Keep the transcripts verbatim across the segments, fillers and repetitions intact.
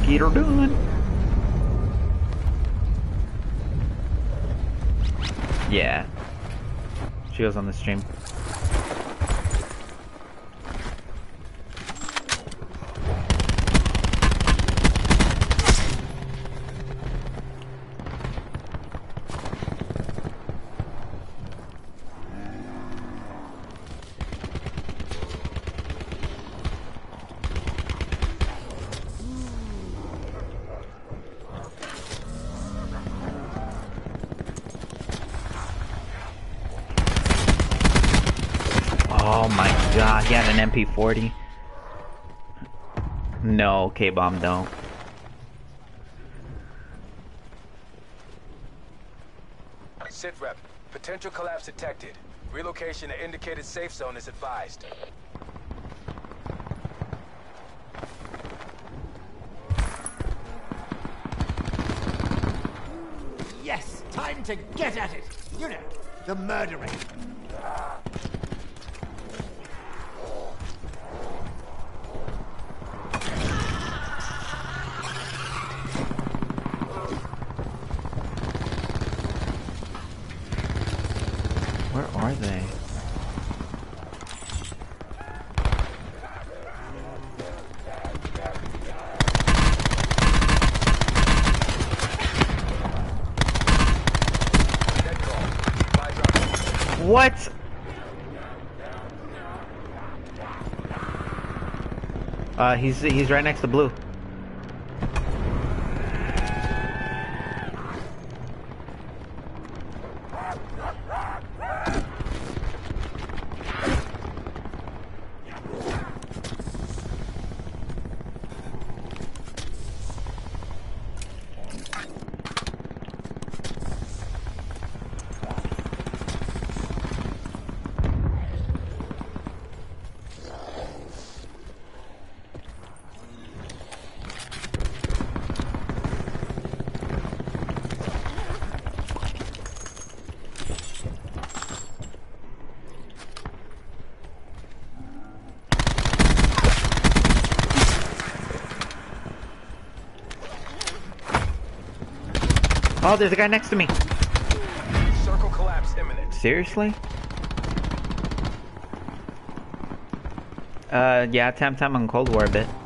Get her done. Yeah. She was on the stream. Oh my god, he had an M P forty. No, K-bomb don't. Sit rep. Potential collapse detected. Relocation to indicated safe zone is advised. Yes, time to get at it. You know, the murdering. Where are they? What? Uh, he's he's right next to blue. Oh, there's a guy next to me. Circle collapse imminent. Seriously? Uh, yeah, Tam Tam on Cold War a bit.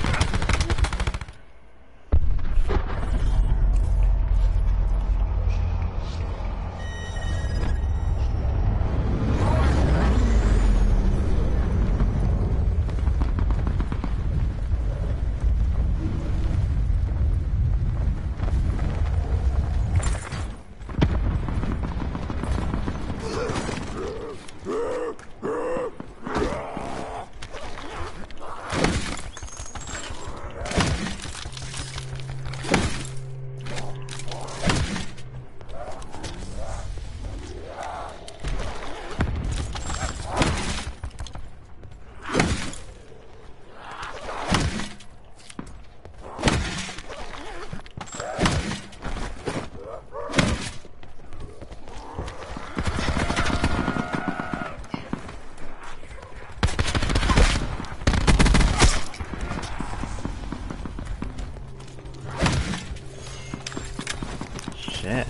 Shit.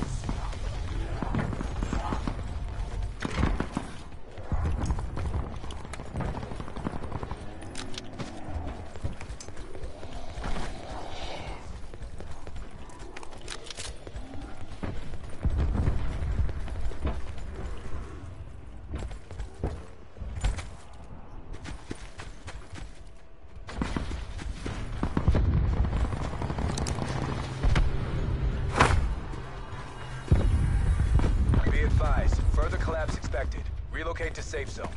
Further collapse expected. Relocate to safe zone.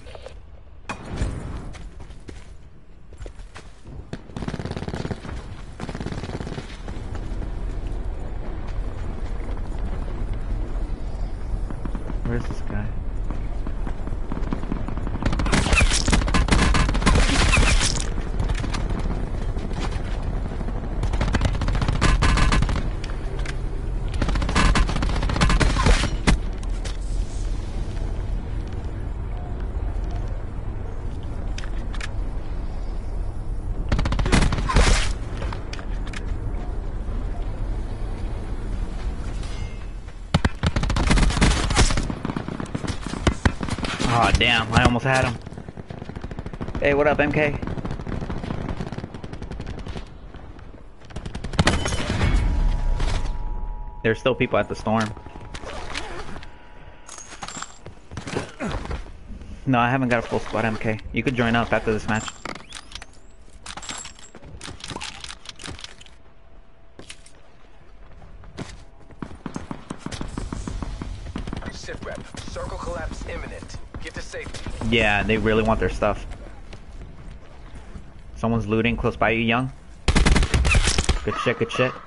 Where's this guy? Damn, I almost had him. Hey, what up, M K? There's still people at the storm. No, I haven't got a full squad, M K. You could join up after this match. Sit rep. Circle collapse imminent. Get to safety. Yeah, they really want their stuff. Someone's looting close by you, young. Good shit, good shit.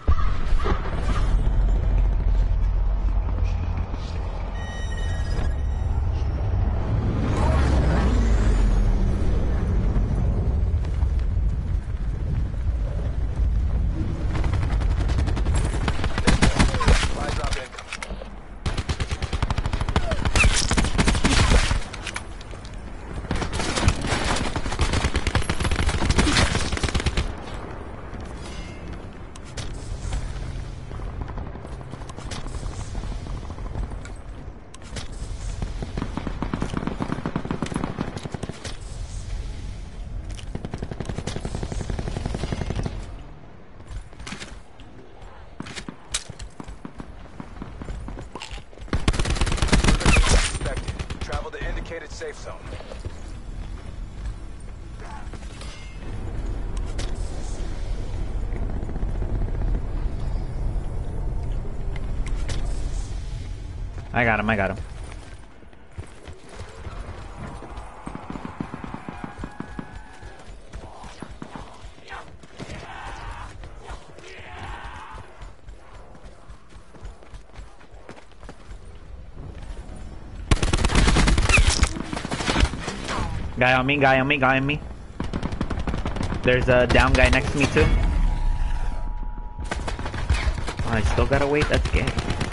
Safe zone. I got him, I got him. Guy on me, guy on me, guy on me. There's a down guy next to me too. Oh, I still gotta wait, that's gay.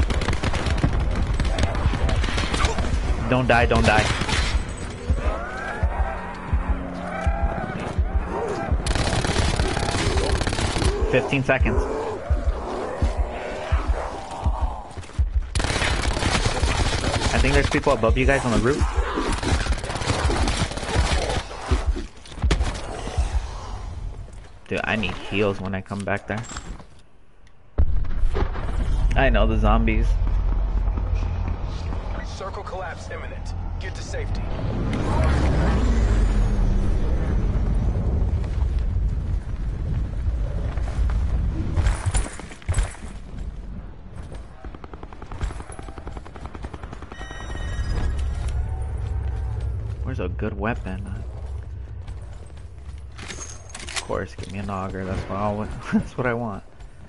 Don't die, don't die. Fifteen seconds. I think there's people above you guys on the roof. Dude, I need heals when I come back there. I know the zombies. Circle collapse imminent. Get to safety. Where's a good weapon? Of course, give me an auger. That's what I that's what I want.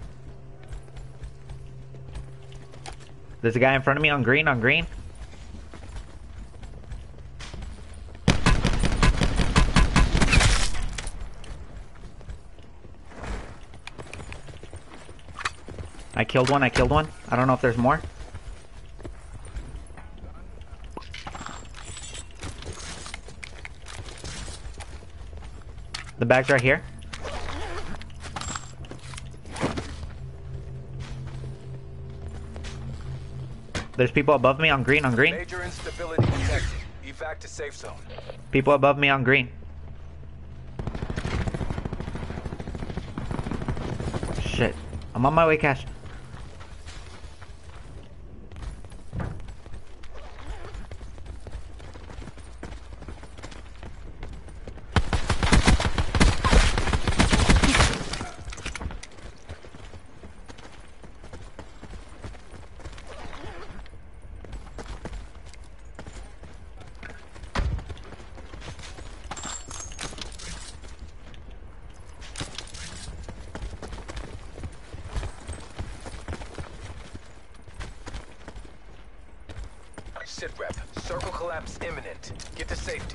There's a guy in front of me on green, on green. I killed one, I killed one. I don't know if there's more. The bag's right here. There's people above me on green, on green. Major instability detected. Evac to safe zone. People above me on green. Shit. I'm on my way, Cash. Sit rep. Circle collapse imminent. Get to safety.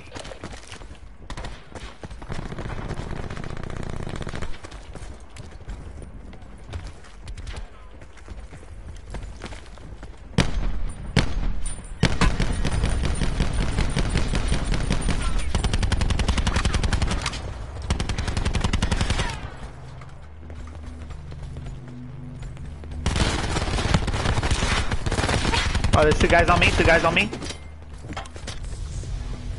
Oh, there's two guys on me, two guys on me.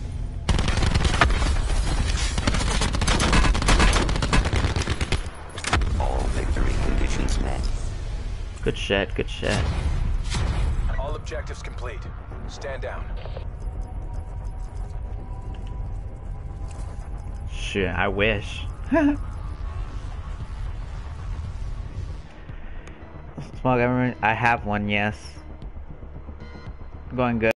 Good shit, good shit. All objectives complete. Stand down. Shit, I wish. Small government. I have one, yes. Going good.